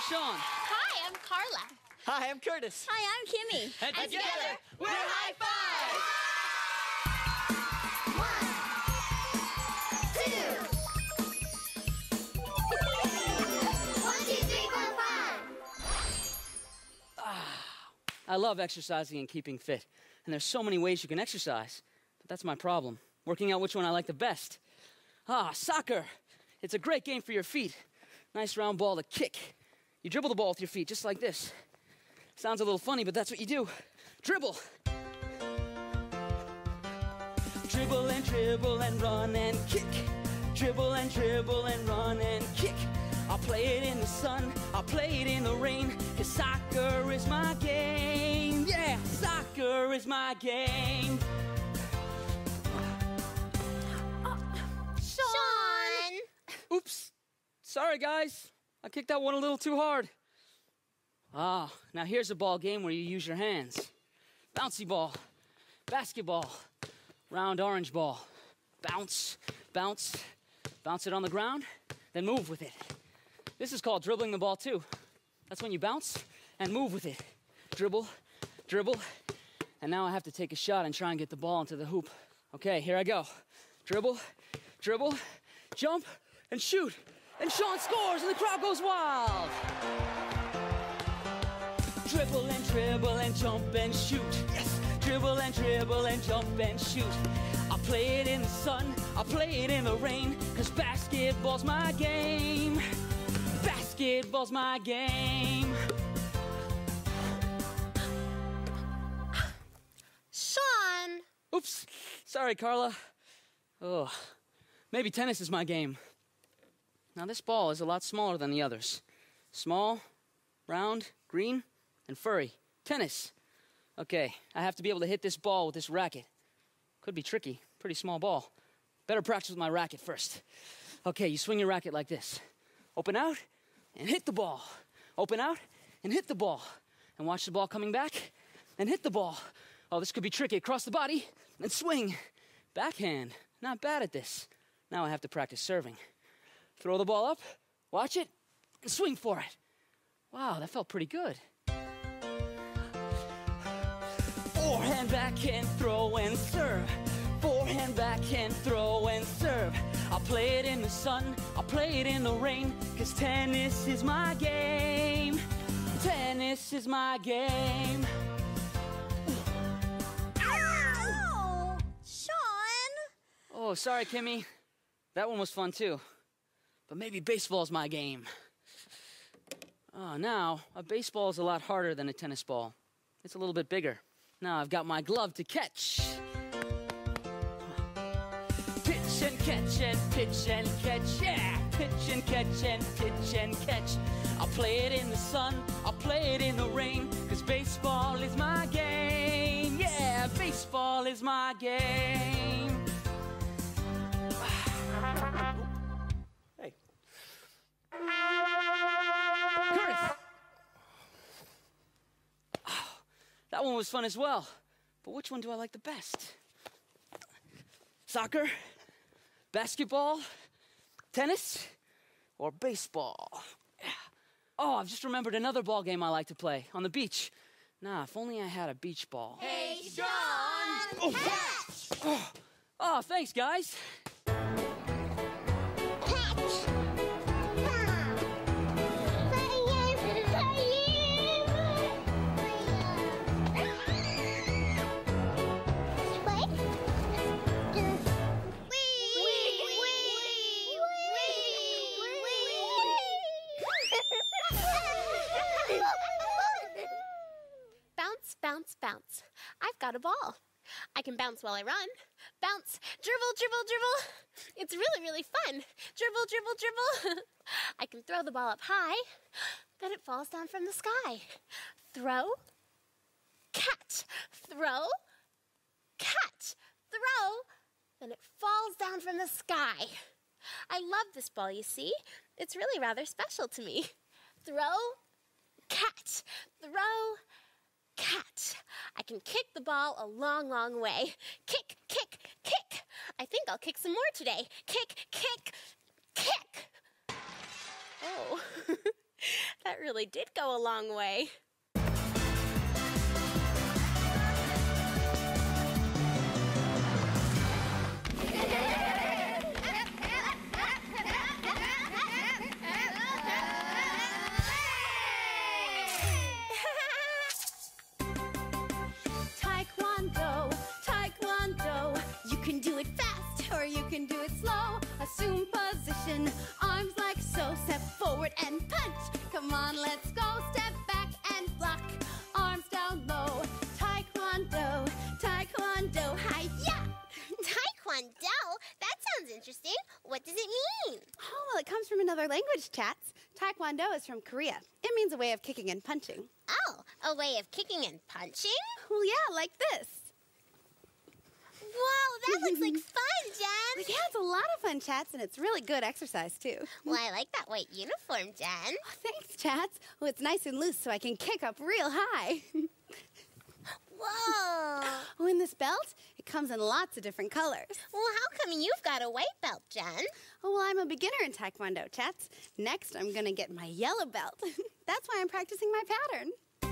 Sean. Hi, I'm Carla. Hi, I'm Curtis. Hi, I'm Kimmy. And together, we're Hi-5! 1, 2, 3, 4, 5. I love exercising and keeping fit. And there's so many ways you can exercise. But that's my problem. Working out which one I like the best. Soccer. It's a great game for your feet. Nice round ball to kick. You dribble the ball with your feet, just like this. Sounds a little funny, but that's what you do. Dribble. Dribble and run and kick. Dribble and run and kick. I'll play it in the sun, I'll play it in the rain, 'cause soccer is my game. Yeah, soccer is my game. Sean! Oops. Sorry, guys. I kicked that one a little too hard. Now here's a ball game where you use your hands. Bouncy ball, basketball, round orange ball. Bounce, bounce, bounce it on the ground, then move with it. This is called dribbling the ball too. That's when you bounce and move with it. Dribble, dribble, and now I have to take a shot and try and get the ball into the hoop. Okay, here I go. Dribble, dribble, jump, and shoot. And Sean scores and the crowd goes wild. Dribble and jump and shoot. Yes! Dribble and jump and shoot. I'll play it in the sun, I'll play it in the rain, 'cause basketball's my game. Basketball's my game. Sean! Oops, sorry, Carla. Maybe tennis is my game. Now this ball is a lot smaller than the others. Small, round, green, and furry. Tennis. Okay, I have to be able to hit this ball with this racket. Could be tricky, pretty small ball. Better practice with my racket first. Okay, you swing your racket like this. Open out and hit the ball. Open out and hit the ball. And watch the ball coming back and hit the ball. Oh, this could be tricky. Across the body and swing. Backhand. Not bad at this. Now I have to practice serving. Throw the ball up, watch it, and swing for it. Wow, that felt pretty good. Forehand, backhand, throw and serve. Forehand, backhand, throw and serve. I'll play it in the sun, I'll play it in the rain, 'cause tennis is my game. Tennis is my game. Ow! Sean! Oh, sorry, Kimmy. That one was fun too. But maybe baseball's my game. Now, a baseball is a lot harder than a tennis ball. It's a little bit bigger. Now I've got my glove to catch. Pitch and catch and pitch and catch, yeah! Pitch and catch and pitch and catch. I'll play it in the sun, I'll play it in the rain, 'cause baseball is my game. Yeah, baseball is my game. Hey. Curtis! That one was fun as well. But which one do I like the best? Soccer? Basketball? Tennis? Or baseball? Oh, I've just remembered another ball game I like to play on the beach. Nah, if only I had a beach ball. Hey, Sean! Catch! Oh, thanks, guys. Bounce, bounce, bounce. I've got a ball. I can bounce while I run. Bounce, dribble, dribble, dribble. It's really, really fun. Dribble, dribble, dribble. I can throw the ball up high, then it falls down from the sky. Throw, catch, throw, catch, throw, then it falls down from the sky. I love this ball, you see. It's really rather special to me. Throw, catch, throw, catch. I can kick the ball a long, long way. Kick, kick, kick. I think I'll kick some more today. Kick, kick, kick. Oh, that really did go a long way. Taekwondo, Taekwondo. You can do it fast or you can do it slow. Assume position, arms like so. Step forward and punch. Come on, let's go. Step back and block. Arms down low. Taekwondo, Taekwondo. Hi-ya! Taekwondo? That sounds interesting. What does it mean? Oh, well, it comes from another language, Chats. Taekwondo is from Korea. It means a way of kicking and punching. Oh, a way of kicking and punching? Well, yeah, like this. Whoa, that looks like fun, Jen. Yeah, it's a lot of fun, Chats, and it's really good exercise, too. Well, I like that white uniform, Jen. Oh, thanks, Chats. Oh, it's nice and loose so I can kick up real high. Whoa. Oh, and this belt, it comes in lots of different colors. Well, how come you've got a white belt, Jen? Oh, well, I'm a beginner in Taekwondo, Chats. Next, I'm going to get my yellow belt. That's why I'm practicing my pattern.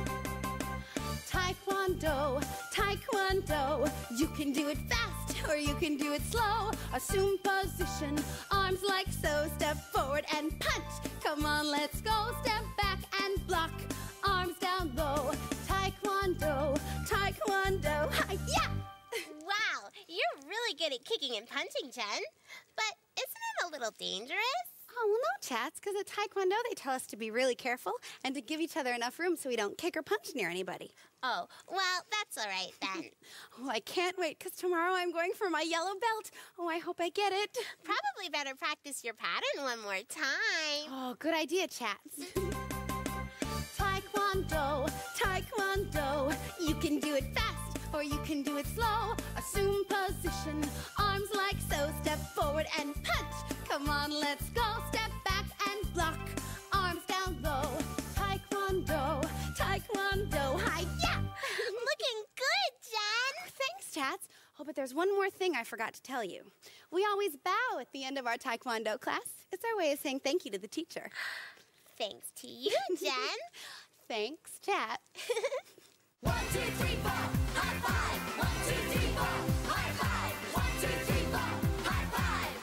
Taekwondo, Taekwondo. You can do it fast or you can do it slow. Assume position, arms like so. Step forward and punch. Come on, let's go. Step back and block. Arms down low. Taekwondo, Taekwondo. Hi-ya! Wow, you're really good at kicking and punching, Jen. But isn't it a little dangerous? Oh, well, no, Chats, because at Taekwondo they tell us to be really careful and to give each other enough room so we don't kick or punch near anybody. Oh, well, that's all right then. Oh, I can't wait, because tomorrow I'm going for my yellow belt. Oh, I hope I get it. Probably better practice your pattern one more time. Oh, good idea, Chats. Taekwondo, Taekwondo. You can do it fast or you can do it slow. Assume position, arms like so. Step forward and punch. Come on, let's go. Step back and block. Arms down low. Taekwondo, Taekwondo. Hi-ya! Looking good, Jen. Thanks, Chats. Oh, but there's one more thing I forgot to tell you. We always bow at the end of our Taekwondo class. It's our way of saying thank you to the teacher. Thanks to you, Jen. Thanks, Chat. 1, 2, 3, 4, high five. 1, 2, 3, 4, high five. 1, 2, 3, 4, high five.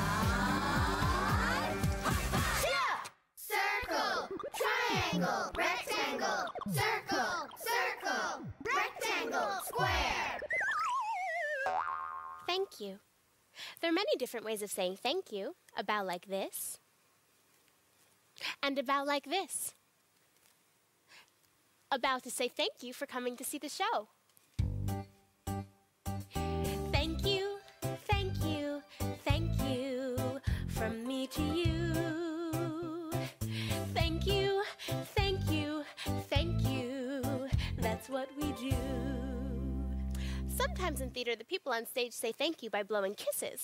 High five. Yeah. Circle, triangle, rectangle, circle, circle, rectangle, square. Thank you. There are many different ways of saying thank you. A bow like this. And a bow like this. A bow to say thank you for coming to see the show. Thank you, thank you, thank you, from me to you. Thank you, thank you, thank you, that's what we do. Sometimes in theater, the people on stage say thank you by blowing kisses.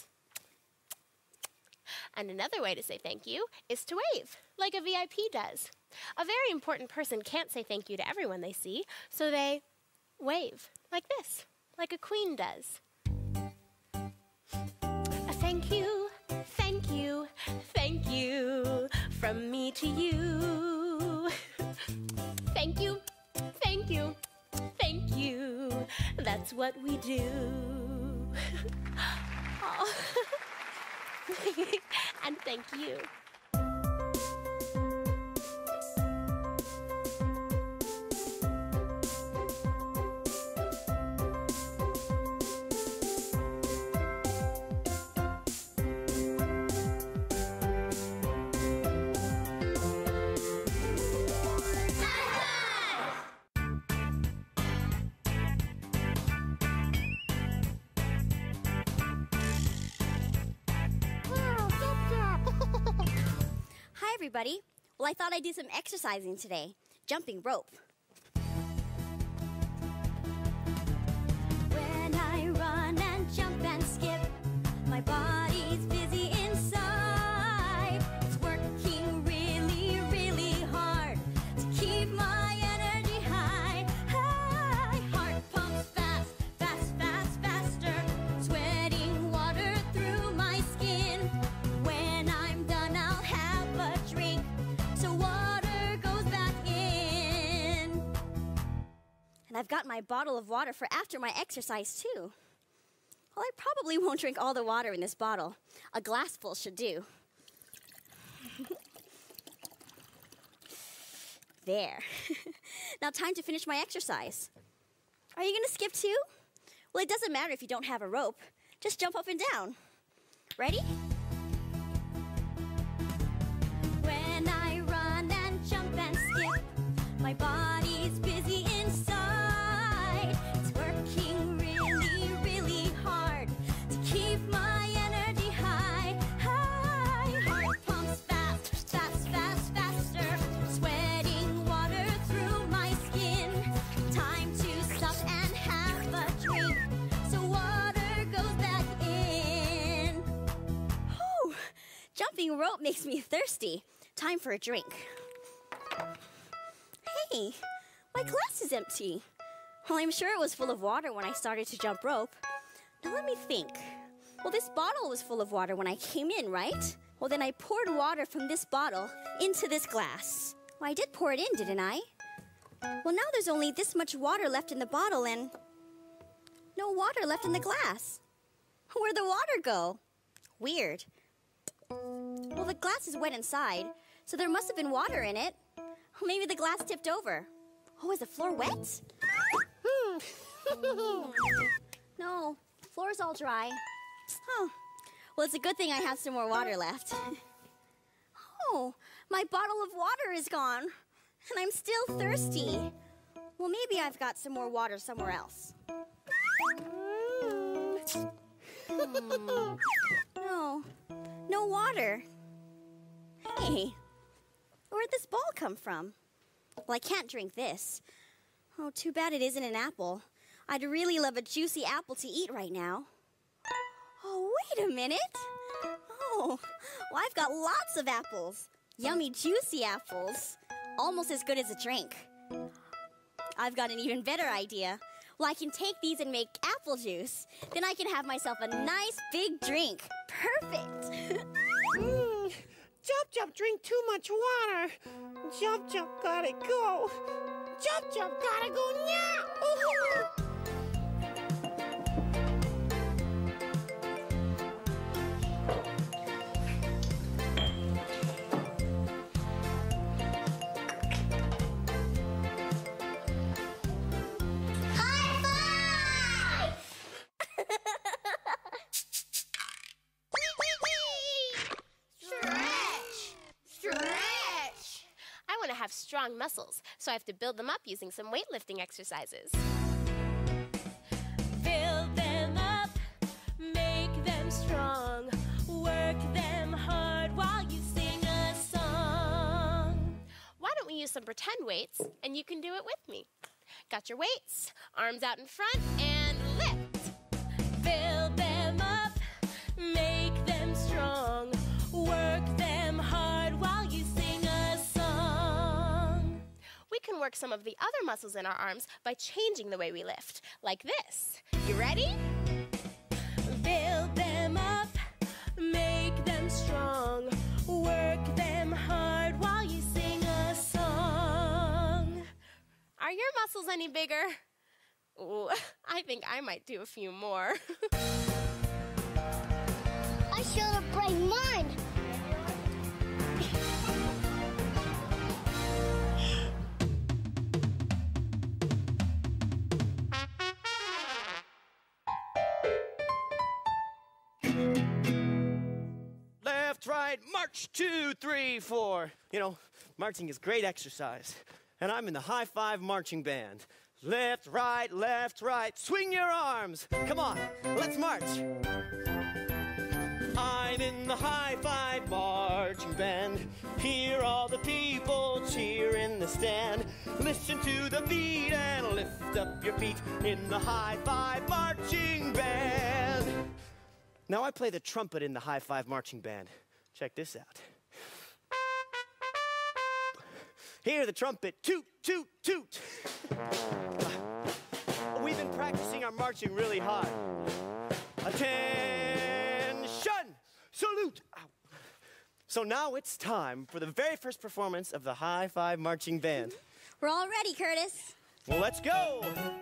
And another way to say thank you is to wave, like a VIP does. A very important person can't say thank you to everyone they see, so they wave, like this, like a queen does. Thank you, thank you, thank you, from me to you. Thank you, thank you, thank you, that's what we do. Oh. And thank you. Everybody. Well, I thought I'd do some exercising today. Jumping rope. When I run and jump and skip, my body's busy inside. It's working really, really hard to keep my energy high. High. Heart pumps fast, fast, fast, faster. Sweating water through my skin. When I'm done, I'll have a drink, so water goes back I've got my bottle of water for after my exercise, too. Well, I probably won't drink all the water in this bottle. A glassful should do. There. Now time to finish my exercise. Are you gonna skip too? Well, it doesn't matter if you don't have a rope. Just jump up and down. Ready? When I run and jump and skip, my body's busy inside. It's working really, really hard to keep my energy high, high. Heart pumps fast, fast, fast, faster. Sweating water through my skin. Time to stop and have a drink, so water goes back in. Whew! Jumping rope makes me thirsty. Time for a drink. Hey, my glass is empty. Well, I'm sure it was full of water when I started to jump rope. Now let me think. Well, this bottle was full of water when I came in, right? Well, then I poured water from this bottle into this glass. Well, I did pour it in, didn't I? Well, now there's only this much water left in the bottle and no water left in the glass. Where'd the water go? Weird. Well, the glass is wet inside, so there must have been water in it. Maybe the glass tipped over. Oh, is the floor wet? No, floor's all dry. Oh, well, it's a good thing I have some more water left. Oh, my bottle of water is gone, and I'm still thirsty. Well, maybe I've got some more water somewhere else. No, no water. Hey. Where'd this ball come from? Well, I can't drink this. Oh, too bad it isn't an apple. I'd really love a juicy apple to eat right now. Oh, wait a minute. Oh, well, I've got lots of apples. Yummy, juicy apples. Almost as good as a drink. I've got an even better idea. Well, I can take these and make apple juice. Then I can have myself a nice big drink. Perfect. Jump, Jump, drink too much water. Jump, Jump, gotta go. Jump, Jump, gotta go now. High-five! Stretch! I want to have strong muscles, so I have to build them up using some weightlifting exercises. Build them up, make them strong, work them hard while you sing a song. Why don't we use some pretend weights, and you can do it with me. Got your weights, arms out in front, and lift. Build them up, make them strong, work them hard while you sing a song. We can work some of the other muscles in our arms by changing the way we lift, like this. You ready? Build them up, make them strong, work them hard while you sing a song. Are your muscles any bigger? Ooh, I think I might do a few more. I should have brought mine. Left, right, march, 2, 3, 4. You know, marching is great exercise. And I'm in the Hi-5 marching band. Left, right, swing your arms. Come on, let's march. I'm in the Hi-5 marching band. Hear all the people cheer in the stand. Listen to the beat and lift up your feet in the Hi-5 marching band. Now I play the trumpet in the Hi-5 marching band. Check this out. Hear the trumpet, toot, toot, toot. We've been practicing our marching really hard. Attention, salute. Ow. So now it's time for the very first performance of the Hi-5 marching band. We're all ready, Curtis. Well, let's go!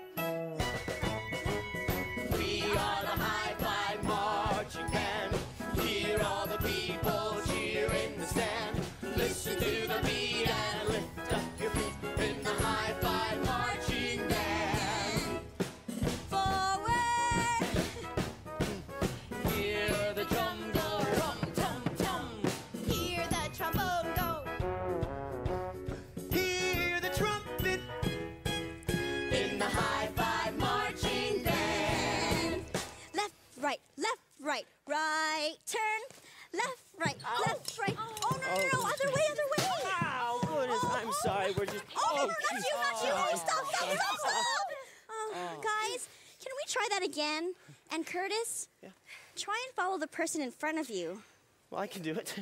We are the Hi-5 marching band. Hear all the people cheer in the stand. Listen to the beat and lift up your feet in the Hi-5 marching band. Forward! Hear the drum go, tum, tum, tum. Hear the trombone go. Hear the trumpet in the Hi-5 marching band. Left, right, right turn. Left, right, left, right. Oh, no, other way. Ow, goodness, I'm sorry, we're just... Oh, no, not you. Oh, stop. Guys, can we try that again? And Curtis? Yeah. Try and follow the person in front of you. Well, I can do it.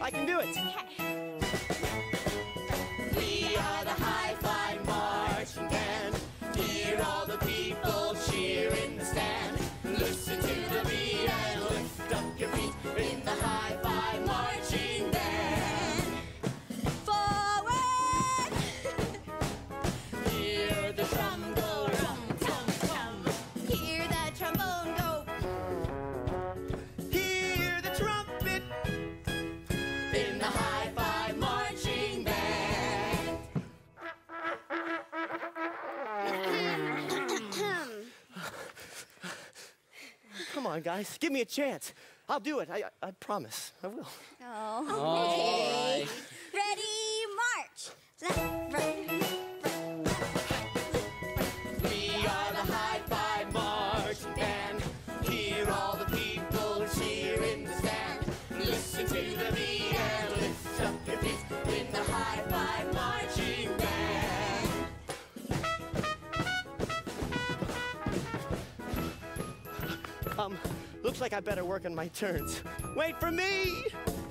We are the Hi-5 marching band. Hear all the people cheer in the stand. Listen to the beat and lift up your feet in the Hi-5 marching band. Forward! Hear the drum go, tum, tum, tum. Hear the trombone go. Hear the trumpet in the Hi-5 marching band. Come on, guys, give me a chance. I'll do it. I promise. I will. Oh. All right. Ready, march. Left, right, We are the Hi-5 marching band. Hear all the people cheer in the stand. Listen to the beat and lift up your feet in the Hi-5 marching band. Looks like I better work on my turns. Wait for me!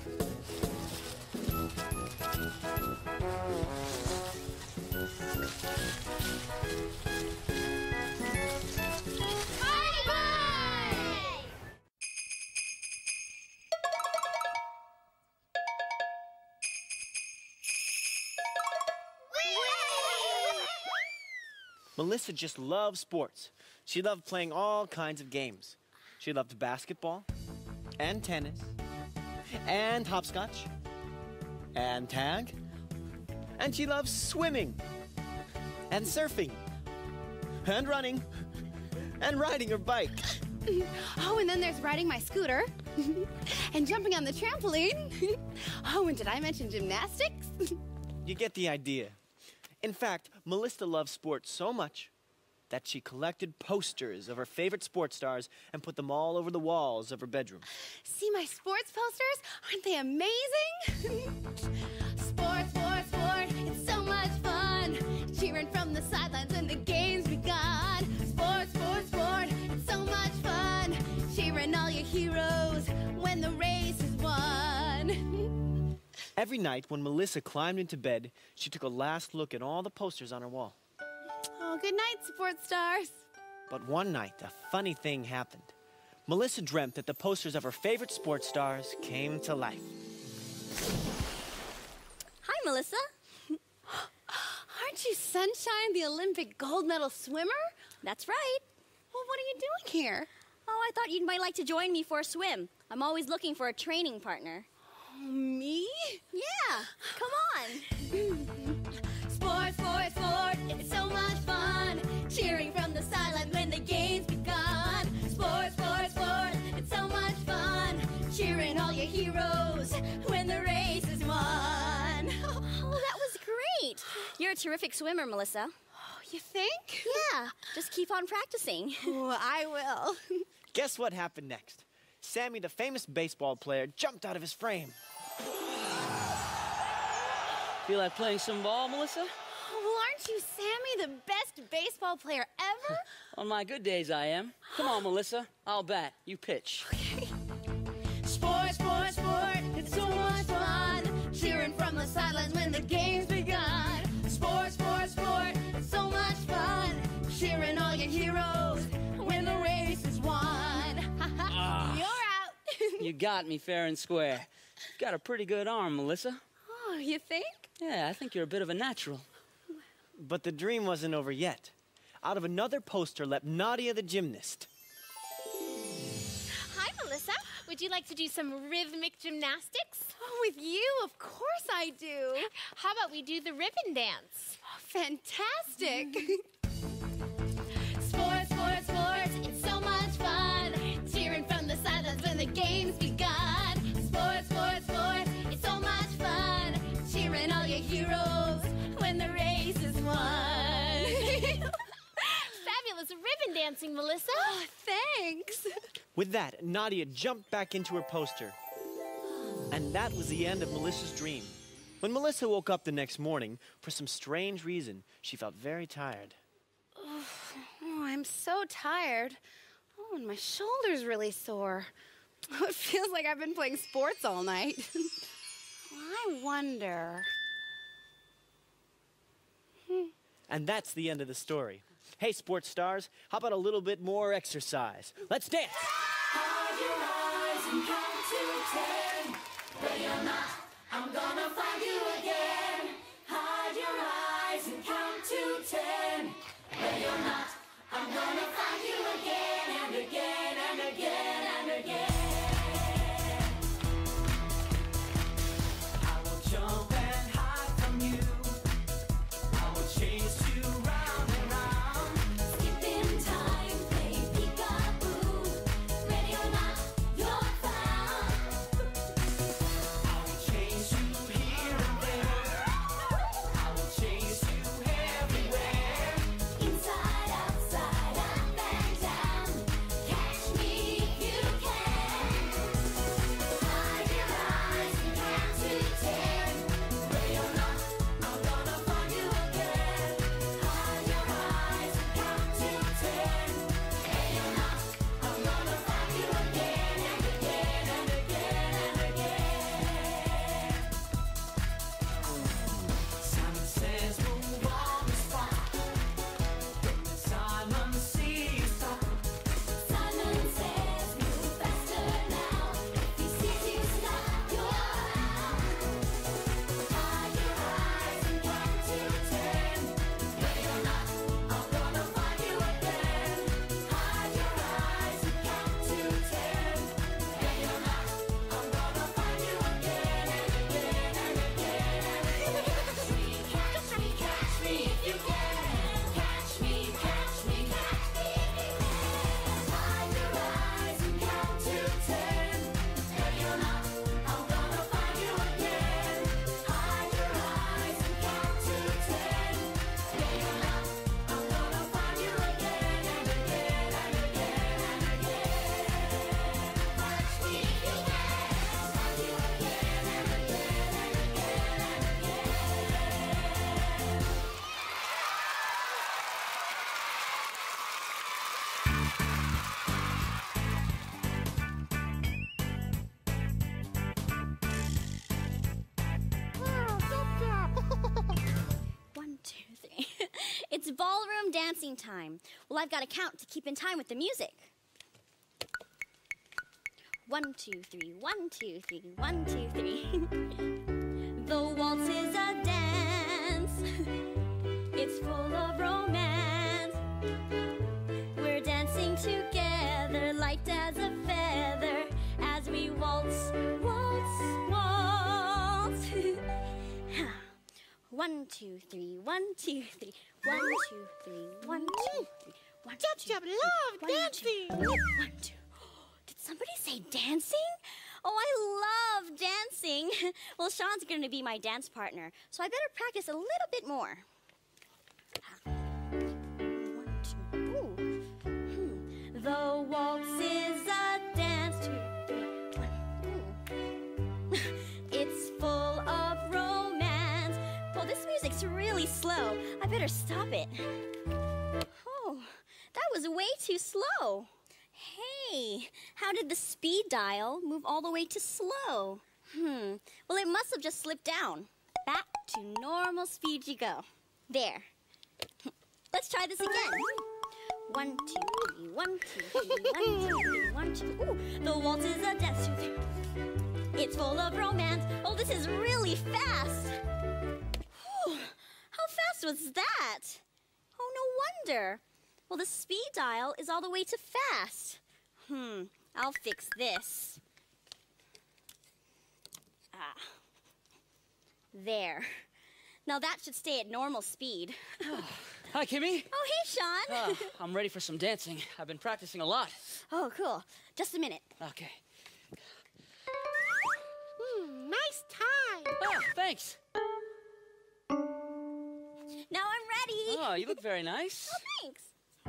Melissa just loves sports. She loved playing all kinds of games. She loved basketball, and tennis, and hopscotch, and tag, and she loves swimming, and surfing, and running, and riding her bike. Oh, and then there's riding my scooter and jumping on the trampoline. Oh, and did I mention gymnastics? You get the idea. In fact, Melissa loves sports so much that she collected posters of her favorite sports stars and put them all over the walls of her bedroom. See my sports posters? Aren't they amazing? Sport, it's so much fun. Cheering from the sidelines when the game's begun. Sport, it's so much fun. Cheering all your heroes when the race is won. Every night when Melissa climbed into bed, she took a last look at all the posters on her wall. Oh, good night, sports stars. But one night, a funny thing happened. Melissa dreamt that the posters of her favorite sports stars came to life. Hi, Melissa. Aren't you Sunshine, the Olympic gold medal swimmer? That's right. Well, what are you doing here? Oh, I thought you might like to join me for a swim. I'm always looking for a training partner. Oh, me? Yeah, come on. Sport, it's so much fun. Cheering from the sideline when the game's begun. Sport, it's so much fun. Cheering all your heroes when the race is won. Oh, that was great. You're a terrific swimmer, Melissa. Oh, you think? Yeah, just keep on practicing. Oh, I will. Guess what happened next? Sammy, the famous baseball player, jumped out of his frame. Feel like playing some ball, Melissa? Oh, well, aren't you Sammy, the best baseball player ever? On my good days, I am. Come on, Melissa. I'll bat. You pitch. Sport, it's so much fun. Cheering from the sidelines when the game's begun. Sport, it's so much fun. Cheering all your heroes when the race is won. You're out. You got me fair and square. You've got a pretty good arm, Melissa. Oh, you think? Yeah, I think you're a bit of a natural. But the dream wasn't over yet. Out of another poster leapt Nadia the gymnast. Hi, Melissa. Would you like to do some rhythmic gymnastics? Oh, with you? Of course I do. How about we do the ribbon dance? Oh, fantastic. Sports, sports, sports, it's so much fun. Cheering from the sidelines when the game's begun. Sports, sports, sports, it's so much fun. Cheering all your heroes when the race is won. Fabulous ribbon dancing, Melissa. Oh, thanks. With that, Nadia jumped back into her poster. And that was the end of Melissa's dream. When Melissa woke up the next morning, for some strange reason, she felt very tired. Oh, I'm so tired. Oh, and my shoulder's really sore. Oh, it feels like I've been playing sports all night. I wonder. And that's the end of the story. Hey, sports stars, how about a little bit more exercise? Let's dance! Hide your eyes and count to 10. Where you're not, I'm gonna find you again. Hide your eyes and count to 10. Where you're not, I'm gonna find you again and again and again and again. I will jump and hide from you. I will chase you round and round. Skipping time, play peekaboo. Ready or not, you're found. I will chase you here and there. I will chase you everywhere. Inside, outside, up and down. Catch me if you can. Hide your eyes and count to 10. Where you're not, I'm gonna find you again. Hide your eyes and count to 10. Where you're not, I'm gonna find you again and again and again and again. Simon says move on the spot. When Simon sees stop. Simon says move faster now. If he sees you stop, you're out. Hide your eyes and count to 10. Where you're not, I'm gonna find you again. Hide your eyes and count to 10. Where you're not, I'm gonna find you again and again and again and again. Catch me if you can. Catch me if you can. Hide your eyes and count to 10. Where you're not, I'm gonna find you again. Hide your eyes and count to 10. Where you're not, I'm gonna find you again and again and again and again. Catch me if you can. Find you again and again and again and again. One, two, three. It's ballroom dancing time. Well, I've got to count to keep in time with the music. 1, 2, 3, 1, 2, 3, 1, 2, 3. The waltz is a dance. It's full of romance. We're dancing together, light as a feather, as we waltz, waltz, waltz. 1, 2, 3, 1, 2, 3, 1, 2, 3, 1, 2, 3, 1, 2, 3. Love dancing. 1, 2. Did somebody say dancing? Oh, I love dancing. Well, Sean's going to be my dance partner, so I better practice a little bit more. 1, 2. Ooh. The waltz is a dance. 2, 3, 1. It's full of romance. Well, this music's really slow. I better stop it. Oh, that was way too slow. Hey, how did the speed dial move all the way to slow? Well, it must have just slipped down. Back to normal speed you go. There. Let's try this again. 1, 2, 3, 1, 2, 3, 1, 2, 3, 1, 2. Ooh, the waltz is a dance. 2, 3. It's full of romance. Oh, this is really fast. Whew. How fast fast was that? Oh, no wonder. Well, the speed dial is all the way to fast. I'll fix this. There. Now that should stay at normal speed. Hi, Kimmy. Oh, hey, Sean. I'm ready for some dancing. I've been practicing a lot. Oh, cool. Just a minute. Okay. Nice time. Ah, thanks. Now I'm ready. Oh, you look very nice. Thanks.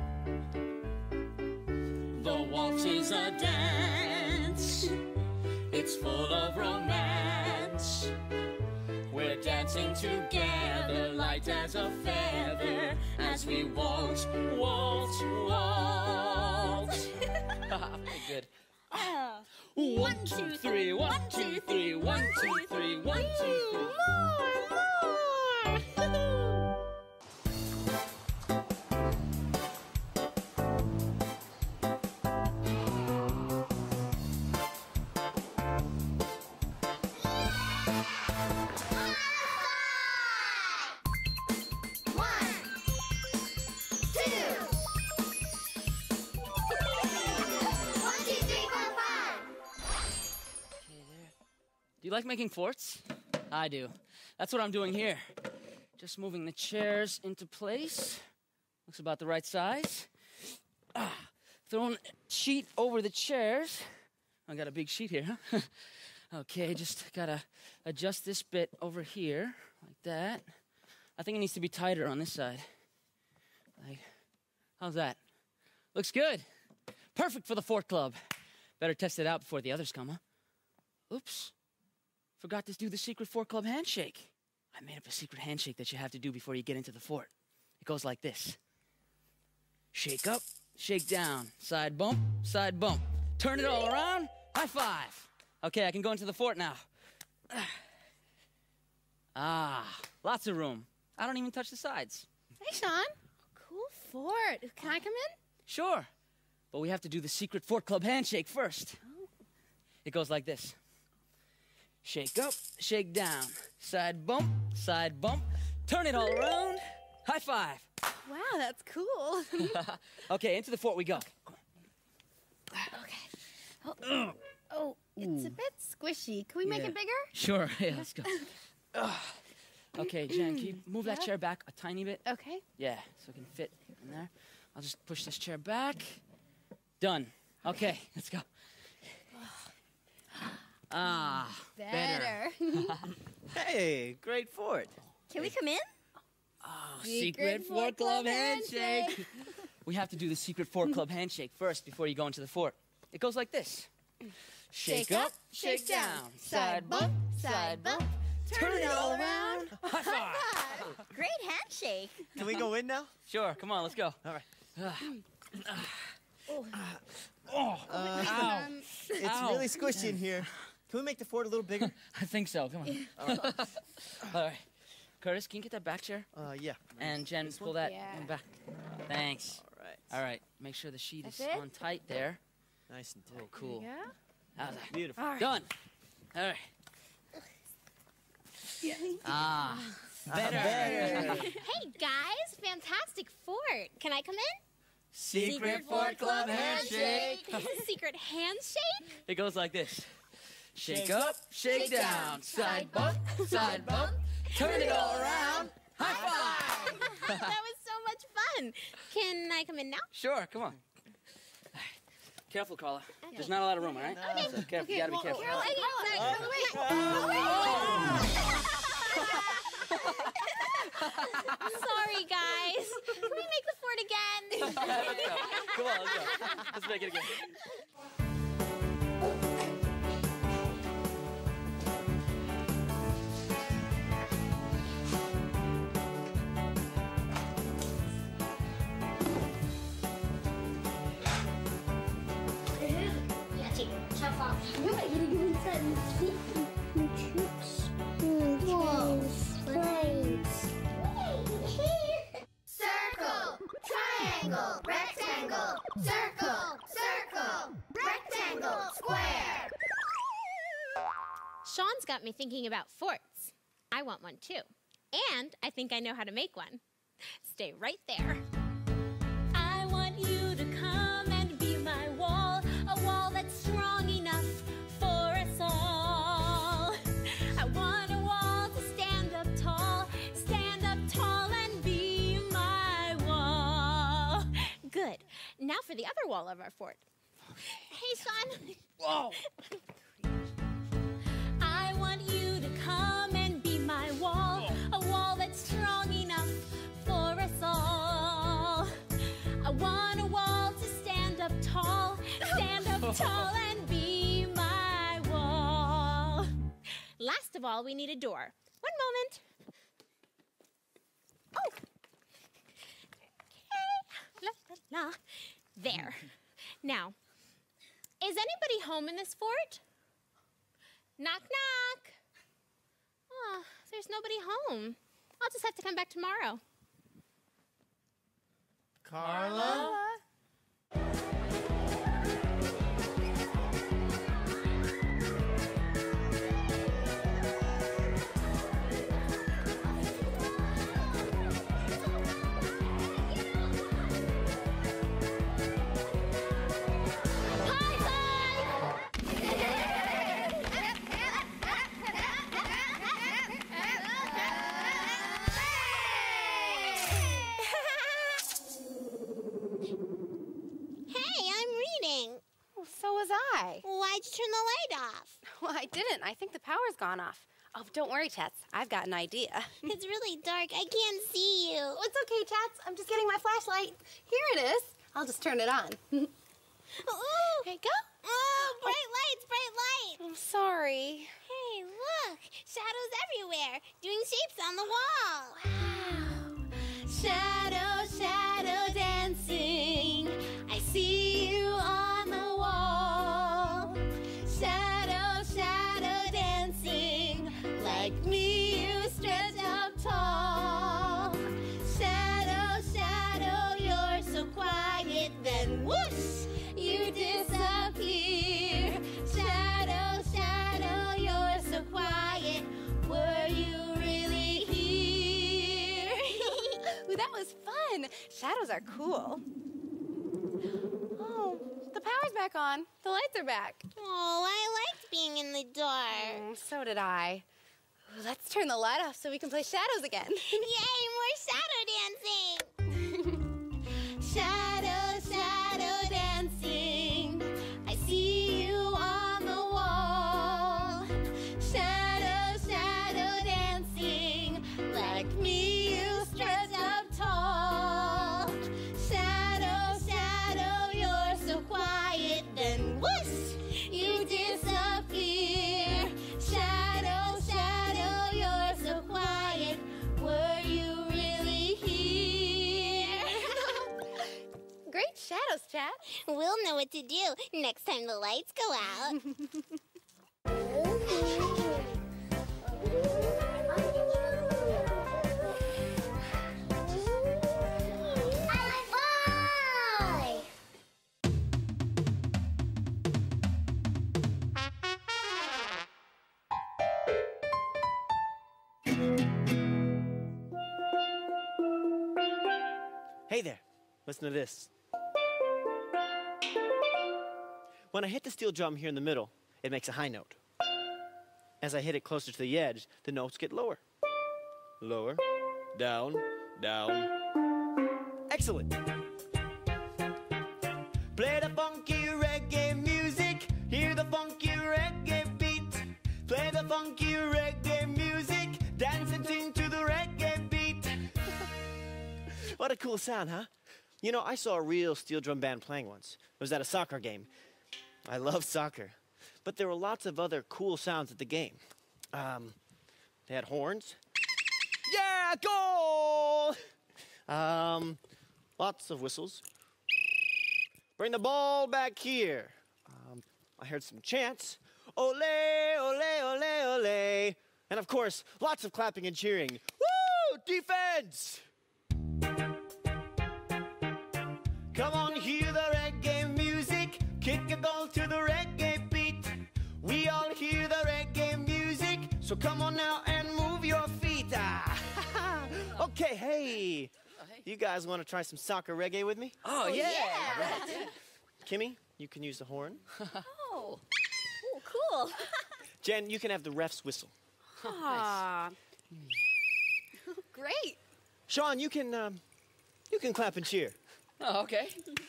The waltz is a dance. It's full of romance. We're dancing together, light as a feather, as we waltz, waltz, waltz. Very good. 1, 2, 3, 1, 2, 3, 1, 2, 3, 1, 2, 3. Do you like making forts? I do. That's what I'm doing here. Just moving the chairs into place. Looks about the right size. Throwing a sheet over the chairs. I got a big sheet here, huh? Okay, just gotta adjust this bit over here, like that. I think it needs to be tighter on this side. Like, how's that? Looks good. Perfect for the fort club. Better test it out before the others come, huh? Oops. Forgot to do the secret fort club handshake. I made up a secret handshake that you have to do before you get into the fort. It goes like this. Shake up, shake down, side bump, turn it all around, high five. Okay, I can go into the fort now. Lots of room. I don't even touch the sides. Hey, Sean. Cool fort. Can I come in? Sure, but we have to do the secret fort club handshake first. It goes like this. Shake up, shake down, side bump, turn it all around, high five. Wow, that's cool. Okay, into the fort we go. Okay. Oh, it's a bit squishy. Can we make it bigger? Sure, yeah, let's go. Okay, Jen, can you move that chair back a tiny bit? Okay. Yeah, so it can fit in there. I'll just push this chair back. Done. Okay, let's go. Better. Hey, great fort. Can we come in? Secret Fort Club handshake. We have to do the secret Fort Club handshake first before you go into the fort. It goes like this. Shake up, shake down, side bump, turn it all around, high five. Great handshake. Can we go in now? Sure, come on, let's go. All right. It's Ow. really squishy in here. Can we make the fort a little bigger? I think so, come on. All right. Curtis, can you get that back chair? Yeah. And Jen, pull that Yeah. one back. Thanks. All right. All right, make sure the sheet is That's it? on tight there. Nice and Oh, tight. cool. Yeah. How's that? Beautiful. Done. All right. Better. Hey, guys. Fantastic fort. Can I come in? Secret Fort Club handshake. Secret handshake? It goes like this. Shake up, shake down, side bump, turn it all around, high five. That was so much fun. Can I come in now? Sure, come on. Careful, Carla. There's not a lot of room, all right? So careful, you gotta be careful. Sorry, guys. Can we make the fort again? Let's go. Come on, let's go. Let's make it again. Circle, triangle, rectangle, circle, circle, rectangle, square. Sean's got me thinking about forts. I want one too. And I think I know how to make one. Stay right there. I want you to come and be my wall, a wall that's strong enough for us all. I want a wall to stand up tall and be my wall. Good. Now for the other wall of our fort. Hey, son. Whoa! I want you to come and be my wall, a wall that's strong enough for us all. I want a wall to stand up tall and be my wall. Last of all, we need a door. One moment. Oh. Okay. La, la, la. There. Now, is anybody home in this fort? Knock, knock. Oh, there's nobody home. I'll just have to come back tomorrow. Carla? Hey, I'm reading. So was I. Why'd you turn the light off? Well, I didn't. I think the power's gone off. Oh, don't worry, Chats. I've got an idea. It's really dark. I can't see you. It's okay, Chats. I'm just getting my flashlight. Here it is. I'll just turn it on. Oh, Here you go. oh, bright lights, bright lights. I'm sorry. Hey, look. Shadows everywhere, doing shapes on the wall. Shadow, shadow dancing. I see you on the wall. Shadow, shadow dancing. Like me, you stretch up tall. Shadow, shadow, you're so quiet. Then whoosh, you disappear. Shadow, shadow, you're so quiet. Were you really here? Ooh, that was fun. Shadows are cool. Oh, the power's back on. The lights are back. Oh, I liked being in the dark. So did I. Ooh, let's turn the light off so we can play shadows again. Yay, more shadow dancing. Shadow, shadow dancing. I see you on the wall. Shadow, shadow dancing. Like me, you stretch up tall. Shadow, shadow, you're so quiet. Then whoosh, you disappear. Shadow, shadow, you're so quiet. Were you really here? Great shadows, Chat. We'll know what to do next time the lights go out. Hi-5! Hey there, listen to this. When I hit the steel drum here in the middle, it makes a high note. As I hit it closer to the edge, the notes get lower. Lower, down, down. Excellent. Play the funky reggae music, hear the funky reggae beat. Play the funky reggae music, dance and sing to the reggae beat. What a cool sound, huh? You know, I saw a real steel drum band playing once. It was at a soccer game. I love soccer. But there were lots of other cool sounds at the game. They had horns. Yeah, goal! Lots of whistles. Bring the ball back here. I heard some chants. Ole, ole, ole, ole. And of course, lots of clapping and cheering. Woo! Defense! Come on, hear the reggae music. Kick a goal to the reggae beat. We all hear the reggae music. So come on now and move your feet. Ah. Okay, hey. You guys want to try some soccer reggae with me? Oh, yeah. Kimmy, you can use the horn. Oh, cool. Jen, you can have the ref's whistle. Aw. Great. Sean, you can clap and cheer. Oh, okay.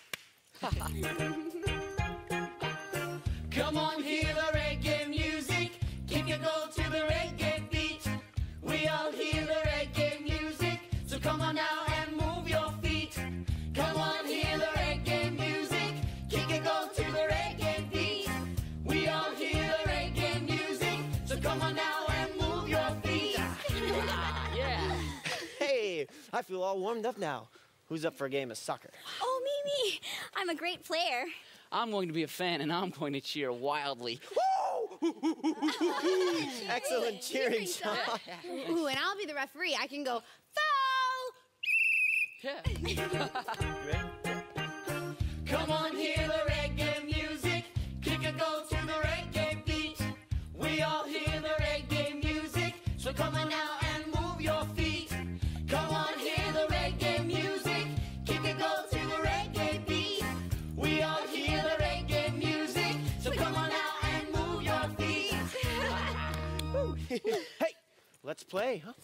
Come on, hear the reggae music. Kick and go to the reggae beat. We all hear the reggae music. So come on now and move your feet. Come on, hear the reggae music. Kick and go to the reggae beat. We all hear the reggae music. So come on now and move your feet. Yeah. Hey, I feel all warmed up now. Who's up for a game of soccer? Oh, me. I'm a great player. I'm going to be a fan, and I'm going to cheer wildly. Excellent cheering, Sean. Ooh, and I'll be the referee. I can go, foul! Yeah. You ready? Come on, hear the reggae music. Kick and go to the reggae beat. We all hear the reggae music. So come on now and move your feet. Come on, hear the reggae music. Kick and go to the reggae beat. We all hear the reggae music. So come on now and move your feet. Hey, let's play, huh?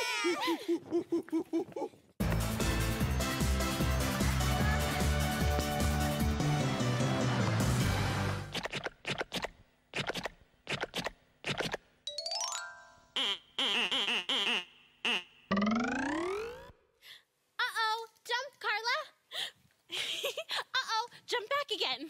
Uh-oh, jump, Carla. Uh-oh, jump back again.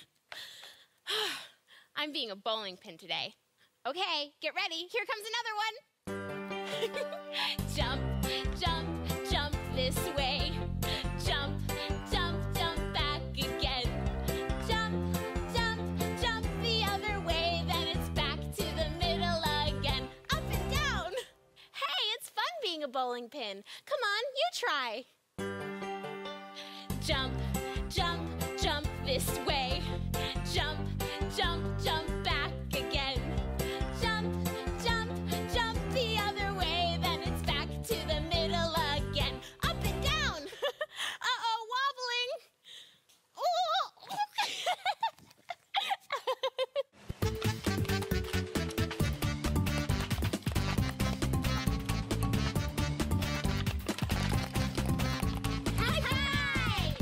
I'm being a bowling pin today. Okay, get ready. Here comes another one. Jump, jump, jump this way. Jump, jump, jump back again. Jump, jump, jump the other way. Then it's back to the middle again. Up and down. Hey, it's fun being a bowling pin. Come on, you try. Jump, jump, jump this way. Jump, jump, jump back again. Jump, jump, jump the other way. Then it's back to the middle again. Up and down. Uh-oh, wobbling. Ooh. Hi-5!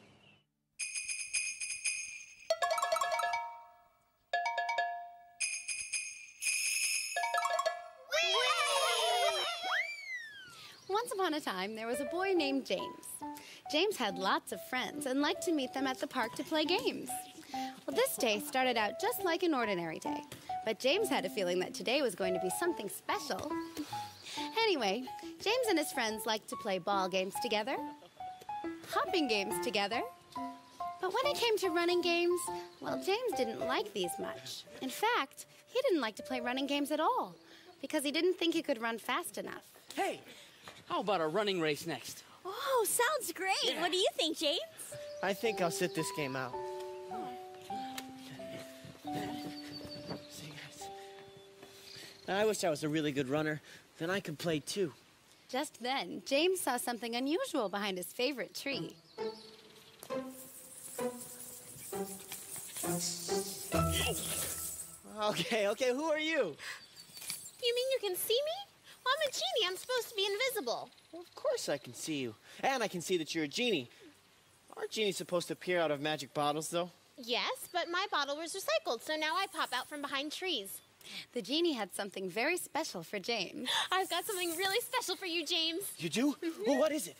Once upon a time, there was a boy named James. James had lots of friends and liked to meet them at the park to play games. Well, this day started out just like an ordinary day, but James had a feeling that today was going to be something special. Anyway, James and his friends liked to play ball games together, hopping games together. But when it came to running games, well, James didn't like these much. In fact, he didn't like to play running games at all because he didn't think he could run fast enough. Hey, how about a running race next? Oh, sounds great. Yeah. What do you think, James? I think I'll sit this game out. See, guys. I wish I was a really good runner. Then I could play too. Just then, James saw something unusual behind his favorite tree. Okay, who are you? You mean you can see me? Well, I'm a genie. I'm supposed to be invisible. Well, of course I can see you. And I can see that you're a genie. Aren't genies supposed to appear out of magic bottles, though? Yes, but my bottle was recycled, so now I pop out from behind trees. The genie had something very special for James. I've got something really special for you, James. You do? Well, what is it?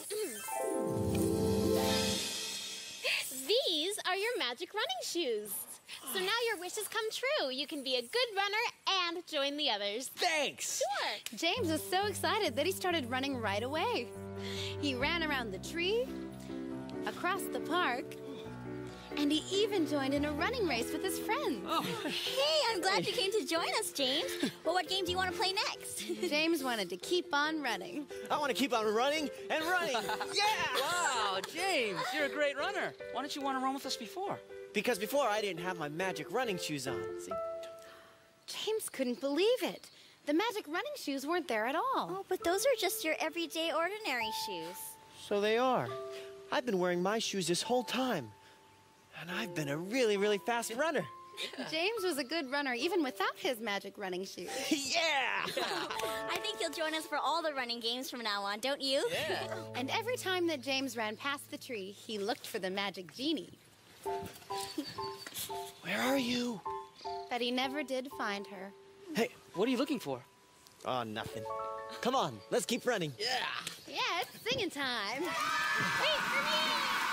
These are your magic running shoes. So now your wish has come true. You can be a good runner and join the others. Thanks! Sure. James was so excited that he started running right away. He ran around the tree, across the park, and he even joined in a running race with his friends. Hey, I'm glad you came to join us, James. Well, what game do you want to play next? James wanted to keep on running. I want to keep on running and running. Yeah! Wow, James, you're a great runner. Why don't you want to run with us before? Because before I didn't have my magic running shoes on. See? James couldn't believe it. The magic running shoes weren't there at all. Oh, but those are just your everyday ordinary shoes. So they are. I've been wearing my shoes this whole time. And I've been a really, really fast runner. James was a good runner even without his magic running shoes. Yeah! I think you'll join us for all the running games from now on, don't you? Yeah. And every time that James ran past the tree, he looked for the magic genie. Where are you? But he never did find her. Hey. What are you looking for? Oh, nothing. Come on, let's keep running. Yeah, it's singing time. Wait for me!